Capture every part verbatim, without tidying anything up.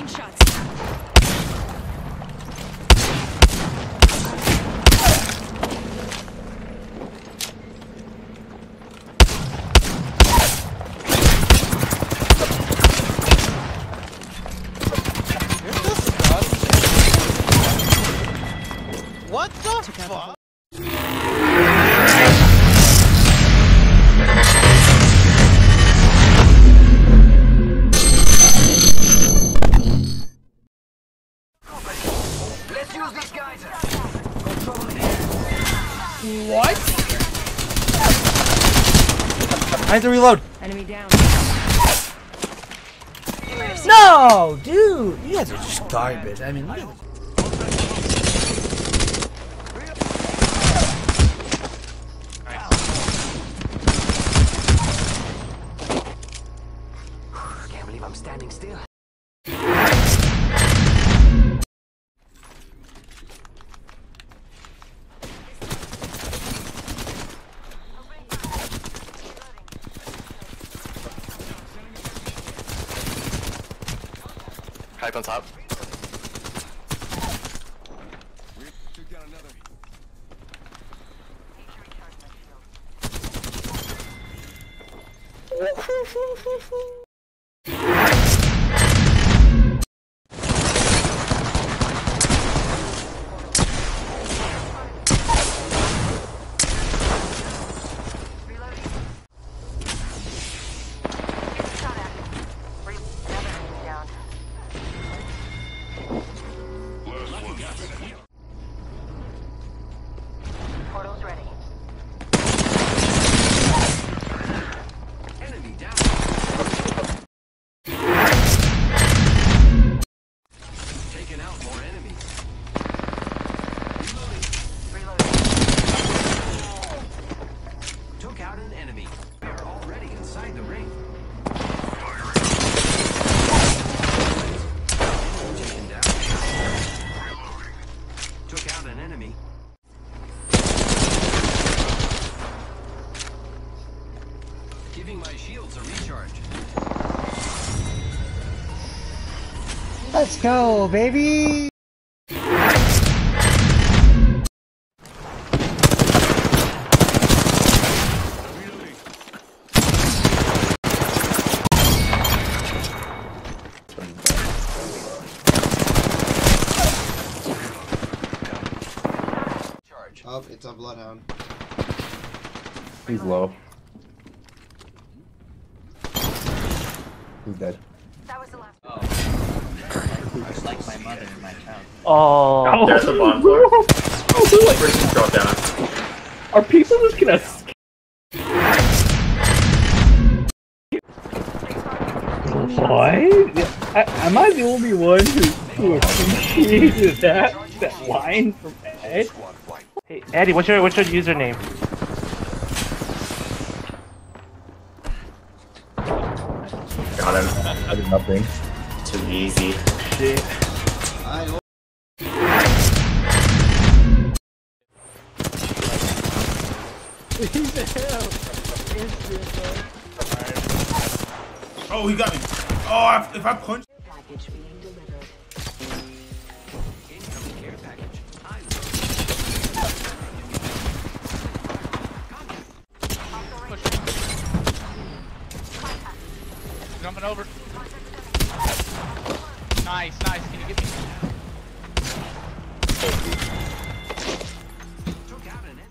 Taking shots. What the fuck? Let's use these guys. What? I have to reload. Enemy down. No, dude, you guys are just garbage. I mean, look at this. Can't believe I'm standing still. Hype on top. Took down another. Portal's ready. Enemy down. Taking out more enemies. Reloading. Reloading. Took out an enemy. We are already inside the ring. Taken down. Took out an enemy. Giving my shields a recharge. Let's go, baby! Charge. Oh, it's a bloodhound. He's low. He's dead. That was the last. Oh. Just like my mother and my child. Oh, There's the bomb floor. Person drop down. are people just gonna? What? I, am I the only one who, who appreciated that that line from Ed? Hey, Eddie, what's your what's your username? Got him. I did nothing. Too easy. Shit. I Oh, he got me. Oh, if I punch. Package being delivered. Incoming care package. Jumping over. Nice, nice. Can you get me? Took out an enemy.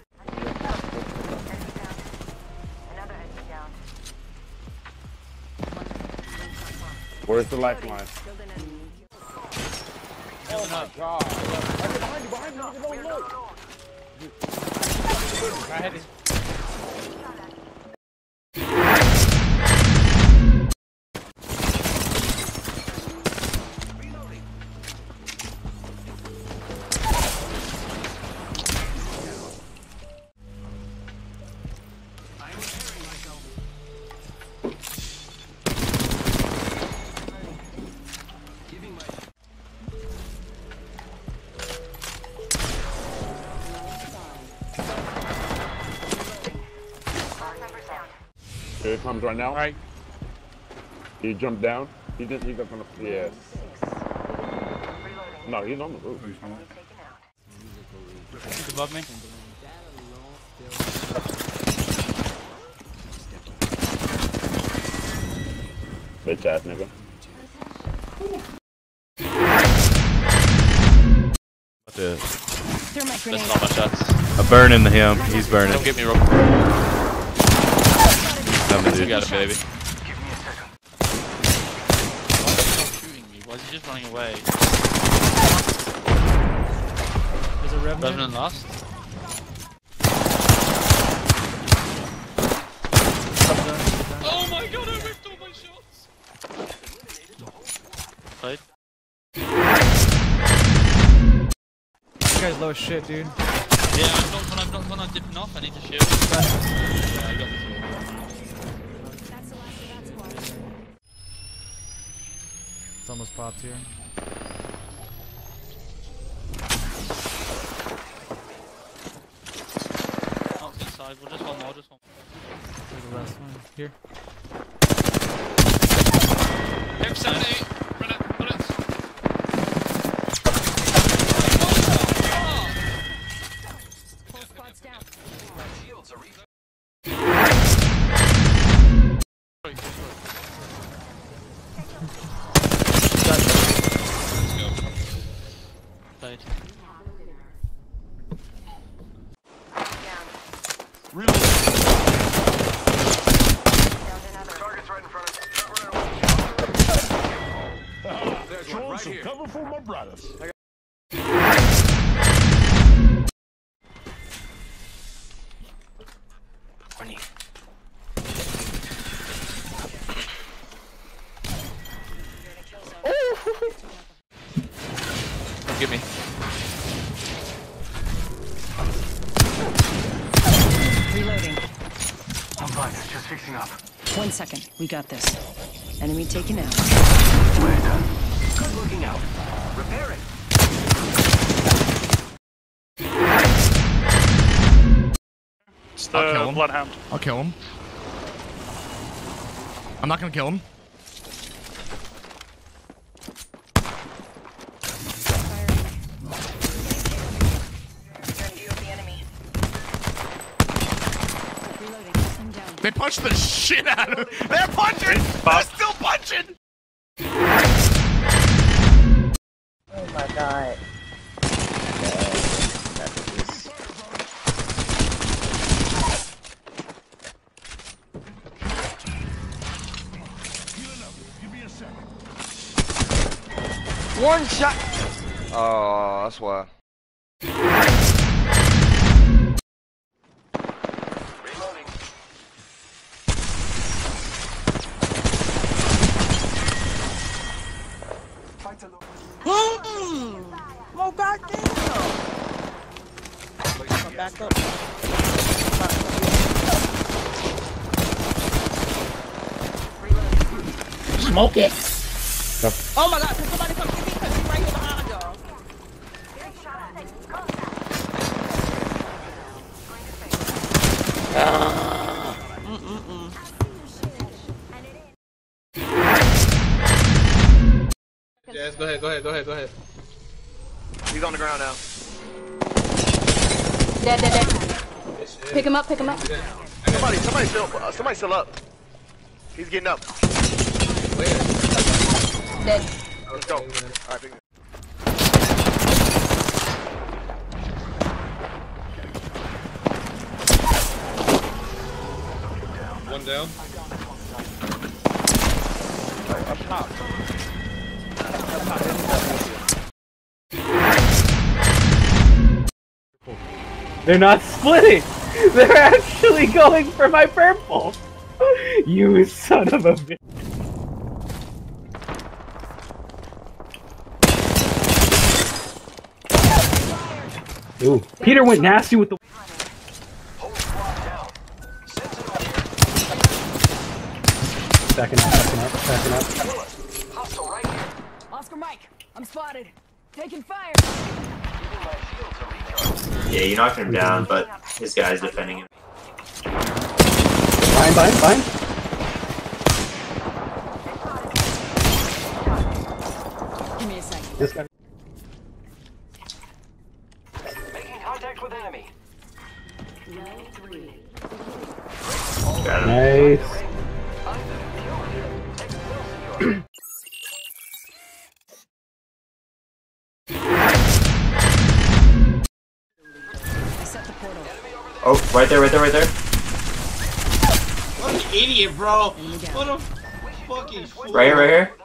Another enemy down. Where's the lifeline? Killed an enemy. Oh my god. Behind you, behind you, behind you, look. Go ahead. Here it comes right now. All right. He jumped down. He didn't. He's not gonna. Yes. No, he's on the roof. He's above me. Bitch ass nigga. That's not my shots. I'm burning him. He's burning. Don't get me wrong. You got it, baby. Why is he not shooting me? Why is he just running away? There's a Revenant. Revenant last. Oh my god, I ripped all my shots! Played. This guy's low as shit, dude. Yeah, I've not when I've not when I'm dipping off, I need to shoot. Yeah, I got this. It's almost popped here. Oh, it's inside. We'll just one more, just one more. There's the last one. Here. Hip seventy! Run it, bullets! Full squad's down. Shields are recharged. Let's go. Played. Down. Reload. Down another. Target's right in front of There's one right here. Cover for my brothers. Running. Don't get me. Reloading. I'm fine, just fixing up. One second. We got this. Enemy taken out. We're done. Good looking out. Repair it. It's the I'll kill him. Bloodhound. I'll kill him. I'm not gonna kill him. They punched the shit out of him. They're punching! They're still punching! Oh my god. One shot! Oh, that's why. Hmm. Oh goddamn! Come back up. Smoke it! Oh my god, can somebody come get me? Cause he's right here behind y'all. Mm-mm-mm. Yes, go ahead, go ahead, go ahead, go ahead. He's on the ground now. Dead, dead, dead. Pick him up, pick him up. Somebody, somebody still, uh, somebody still up. He's getting up. Dead. Let's go. Alright, pick him. One down. Up top. They're not splitting! They're actually going for my purple! You son of a bitch. Ooh, Peter went nasty with the. Backing up, backing up, backing up. Hostile right here. Oscar Mike, I'm spotted. Taking fire. Yeah, you knocked him down, but his guy's defending him. Fine, fine, fine. Give me a second. This guy. Got him. Nice. I set the portal. Oh, right there, right there, right there. What an idiot, bro. What a fucking fool. Right here, right here.